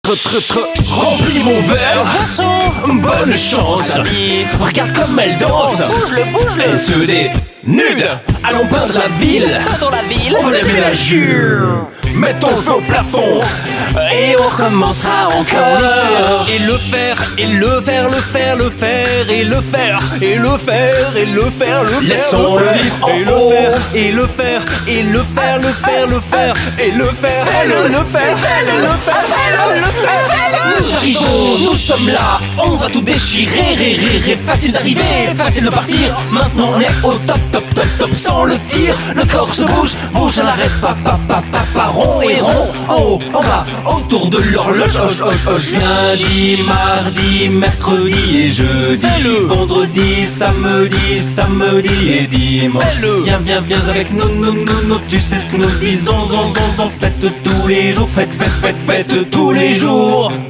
Remplis mon verre, bonne chance. Regarde comme elle danse, Bouge-le. elle se dénude. Allons peindre la ville, on va lever la jure. Mettons le feu au plafond et on recommencera encore. Et le faire, et le faire, le faire, le faire, et le faire, et le faire, et le faire, le faire, Laissons-le vivre et le en haut. faire, et le faire, et le faire, le faire, le faire, et le faire, et le faire, Nous arrivons, nous sommes là, on va tout déchirer, ré. Facile d'arriver, facile de partir. Maintenant on est au top, sans le tir. Le corps se bouge, ça n'arrête pas, rond et rond. En haut, en bas, autour de l'horloge, lundi, mardi, mercredi et jeudi. Vendredi, samedi et dimanche. Viens avec nous, tu sais ce que nous disons, faites tous les jours, faites tous les jours.